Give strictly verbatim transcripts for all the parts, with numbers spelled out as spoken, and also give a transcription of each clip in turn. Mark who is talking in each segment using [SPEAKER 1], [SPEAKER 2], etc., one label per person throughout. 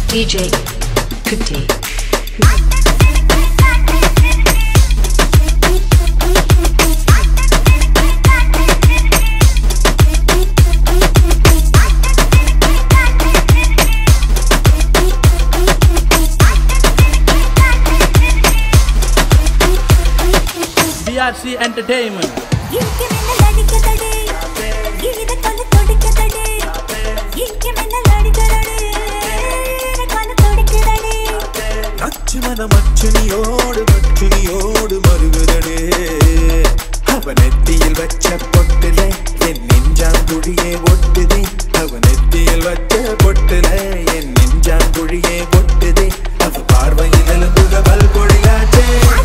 [SPEAKER 1] D J Kutty.
[SPEAKER 2] N S B R C Entertaiment.
[SPEAKER 3] அச்சுமன மச்சுனியோடு மச்சுனியோடு மருகுதடே அவன் நெத்தியில் வச்ச பொட்டுல என் நெஞ்சாங்குழியே ஒட்டுதே அவன் நெத்தியில் வச்ச பொட்டுல என் நெஞ்சாங்குழியே ஒட்டுதே அவ பார்வையில் எலும்புக பல்கொடியாச்சே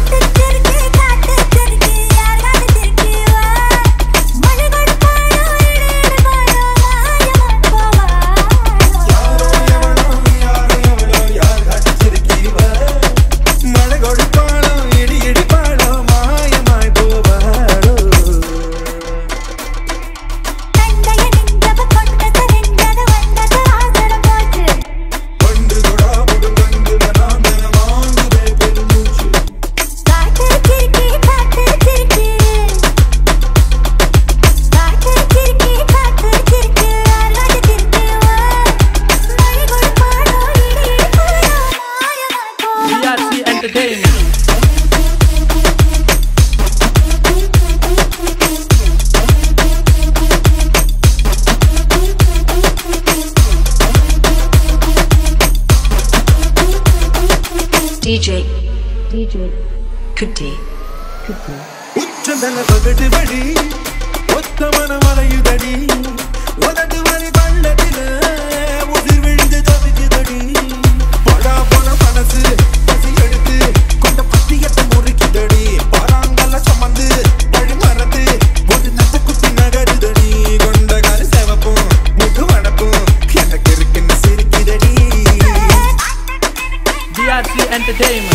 [SPEAKER 2] Entertainment.
[SPEAKER 1] D J D J Kutty. Kutty.
[SPEAKER 3] உச்சந்தல பகட்டு வடி ஒத்தமன மலையுதடி உதட்டு வரி பள்ளத்தில உதிர் விழுந்து தவிக்குதடி படா போன மனசு பசி எடுத்து கொண்ட பத்தியத்தை முறுக்கிதடி பராங்கல்ல சுமந்து பழி மறந்து ஒரு நச்ச குத்தி நகருதடி கொண்ட கால செவப்பும் முட்டு வடப்பும் எனக்கு இருக்குன்னு சிரிக்குதடி
[SPEAKER 2] D R C Entertainment.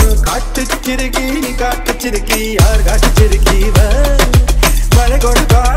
[SPEAKER 3] Kaattu Sirukki, yaar Kaattu Sirukki, male kodu